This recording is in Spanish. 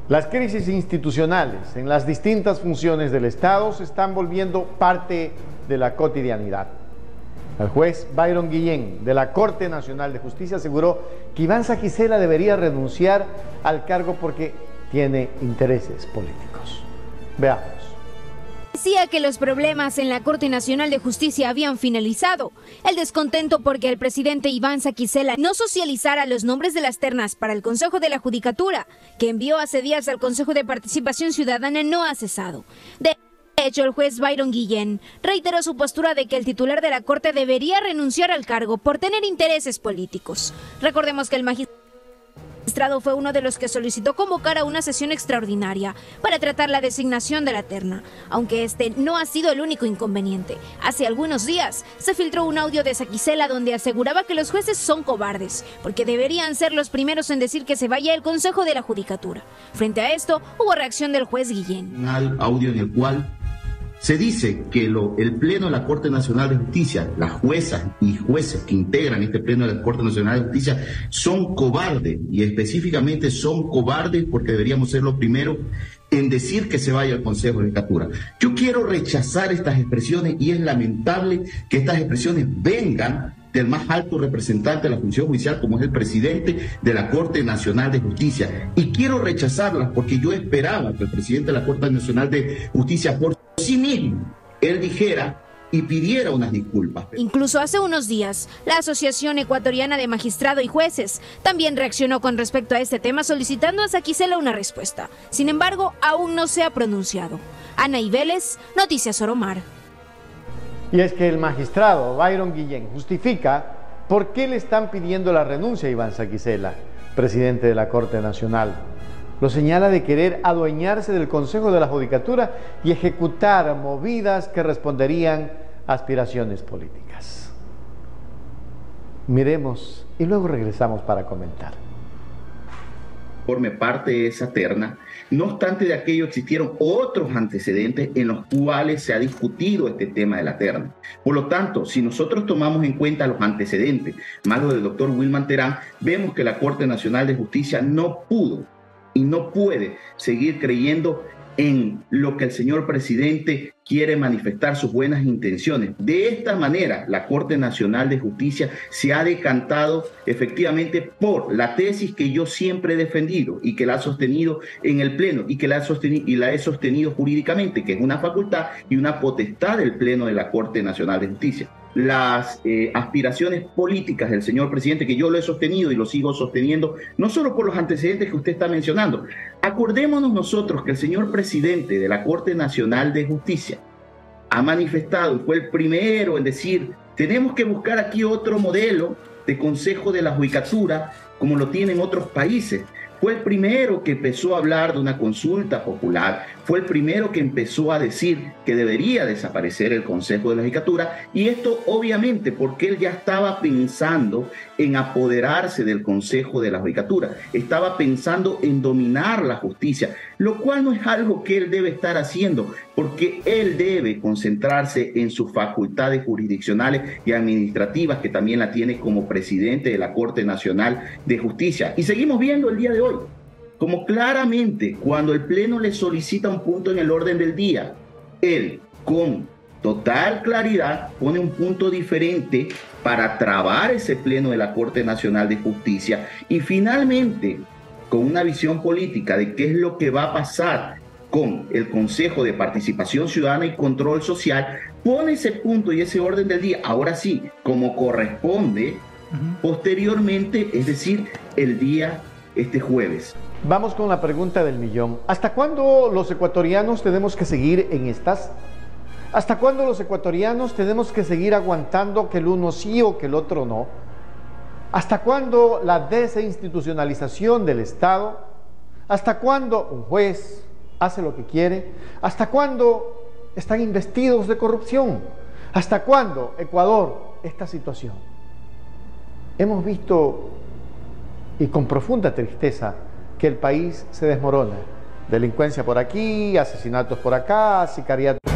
Las crisis institucionales en las distintas funciones del Estado se están volviendo parte de la cotidianidad. El juez Byron Guillén, de la Corte Nacional de Justicia, aseguró que Iván Saquicela debería renunciar al cargo porque tiene intereses políticos. Veamos. Decía que los problemas en la Corte Nacional de Justicia habían finalizado. El descontento porque el presidente Iván Saquicela no socializara los nombres de las ternas para el Consejo de la Judicatura, que envió hace días al Consejo de Participación Ciudadana, no ha cesado. De hecho, el juez Byron Guillén reiteró su postura de que el titular de la Corte debería renunciar al cargo por tener intereses políticos. Recordemos que el magistrado fue uno de los que solicitó convocar a una sesión extraordinaria para tratar la designación de la terna, aunque este no ha sido el único inconveniente. Hace algunos días se filtró un audio de Saquicela donde aseguraba que los jueces son cobardes, porque deberían ser los primeros en decir que se vaya el Consejo de la Judicatura. Frente a esto, hubo reacción del juez Guillén. Un audio en el cual se dice que el Pleno de la Corte Nacional de Justicia, las juezas y jueces que integran este Pleno de la Corte Nacional de Justicia son cobardes, y específicamente son cobardes porque deberíamos ser los primeros en decir que se vaya al Consejo de Judicatura. Yo quiero rechazar estas expresiones y es lamentable que estas expresiones vengan del más alto representante de la función judicial, como es el presidente de la Corte Nacional de Justicia. Y quiero rechazarlas porque yo esperaba que el presidente de la Corte Nacional de Justicia, por sí mismo, él dijera y pidiera unas disculpas. Incluso hace unos días, la Asociación Ecuatoriana de Magistrados y Jueces también reaccionó con respecto a este tema, solicitando a Saquicela una respuesta. Sin embargo, aún no se ha pronunciado. Ana Vélez, Noticias Oromar. Y es que el magistrado Byron Guillén justifica por qué le están pidiendo la renuncia a Iván Saquicela, presidente de la Corte Nacional. Lo señala de querer adueñarse del Consejo de la Judicatura y ejecutar movidas que responderían a aspiraciones políticas. Miremos y luego regresamos para comentar. Forme parte de esa terna. No obstante de aquello, existieron otros antecedentes en los cuales se ha discutido este tema de la terna. Por lo tanto, si nosotros tomamos en cuenta los antecedentes, más lo del doctor Wilman Terán, vemos que la Corte Nacional de Justicia no pudo y no puede seguir creyendo en lo que el señor presidente quiere manifestar sus buenas intenciones. De esta manera, la Corte Nacional de Justicia se ha decantado efectivamente por la tesis que yo siempre he defendido y que la ha sostenido en el Pleno y que la he sostenido jurídicamente, que es una facultad y una potestad del Pleno de la Corte Nacional de Justicia. Las aspiraciones políticas del señor presidente, que yo lo he sostenido y lo sigo sosteniendo, no solo por los antecedentes que usted está mencionando. Acordémonos nosotros que el señor presidente de la Corte Nacional de Justicia ha manifestado y fue el primero en decir: tenemos que buscar aquí otro modelo de Consejo de la Judicatura como lo tienen otros países. Fue el primero que empezó a hablar de una consulta popular, fue el primero que empezó a decir que debería desaparecer el Consejo de la Judicatura, y esto obviamente porque él ya estaba pensando en apoderarse del Consejo de la Judicatura, estaba pensando en dominar la justicia, lo cual no es algo que él debe estar haciendo, porque él debe concentrarse en sus facultades jurisdiccionales y administrativas, que también la tiene como presidente de la Corte Nacional de Justicia. Y seguimos viendo el día de hoy como claramente cuando el Pleno le solicita un punto en el orden del día, él con total claridad pone un punto diferente para trabar ese Pleno de la Corte Nacional de Justicia, y finalmente, con una visión política de qué es lo que va a pasar con el Consejo de Participación Ciudadana y Control Social, pone ese punto y ese orden del día, ahora sí, como corresponde, posteriormente, es decir, el día este jueves. Vamos con la pregunta del millón. ¿Hasta cuándo los ecuatorianos tenemos que seguir en estas? ¿Hasta cuándo los ecuatorianos tenemos que seguir aguantando que el uno sí o que el otro no? ¿Hasta cuándo la desinstitucionalización del Estado? ¿Hasta cuándo un juez hace lo que quiere? ¿Hasta cuándo están investidos de corrupción? ¿Hasta cuándo, Ecuador, esta situación? Hemos visto, y con profunda tristeza, que el país se desmorona. Delincuencia por aquí, asesinatos por acá, sicariato